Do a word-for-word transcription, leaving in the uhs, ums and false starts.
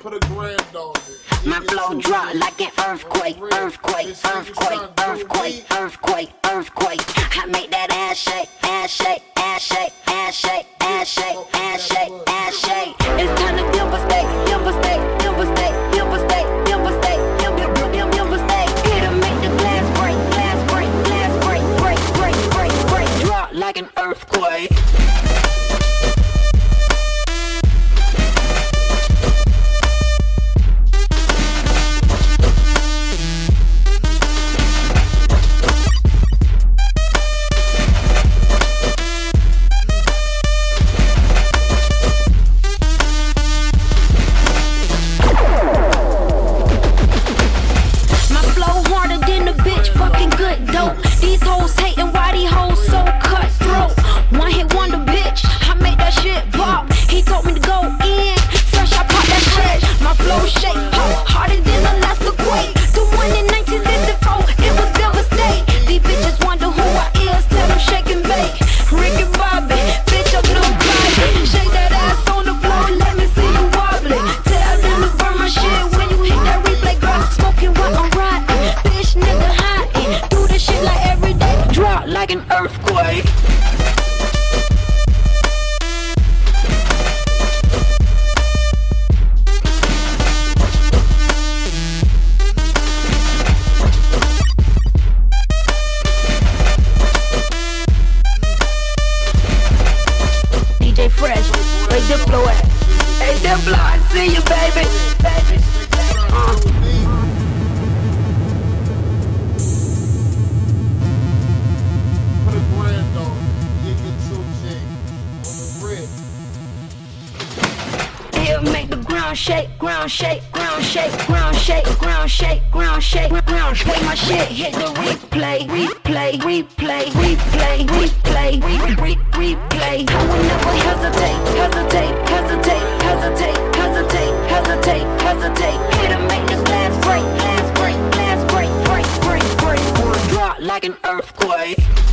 Put a grand on it. My flow drop like an earthquake, earthquake, earthquake, earthquake, earthquake, earthquake. I make that ass shake, ass shake, ass shake, ass shake, ass shake, ass shake, ass shake. It's time to devastate, devastate, devastate, devastate, devastate, devastate, devastate. It'll make the glass break, glass break, glass break, break, break, break, break. Drop like an earthquake. These hoes hating, why these hoes so cutthroat? One hit wonder, bitch, I make that shit pop. He told me to go in, fresh I pop that shit. My flow shake, ho, harder than a earthquake. The one in nineteen sixty-four, it was devastate. These bitches wonder who I is, tell them shake and bake. Ricky Bobby, bitch I'm nobody. Shake that ass on the floor, let me see you wobbling. Tell them to burn my shit when you hit that replay, girl. Smoking while I'm riding, bitch nigga hiding. Do this shit like every day, drop like an earthquake. D J Fresh, where Diplo at? Hey Diplo, I see you, baby, baby. Uh. Make the ground shake, ground shake, ground shake, ground shake, ground shake, ground shake, ground shake. My shit hit the replay, replay, replay, replay, replay, replay, replay. I will never hesitate, hesitate, hesitate, hesitate, hesitate, hesitate, hesitate. It'll make the glass break, glass break, glass break, break, break, break. Drop like an earthquake.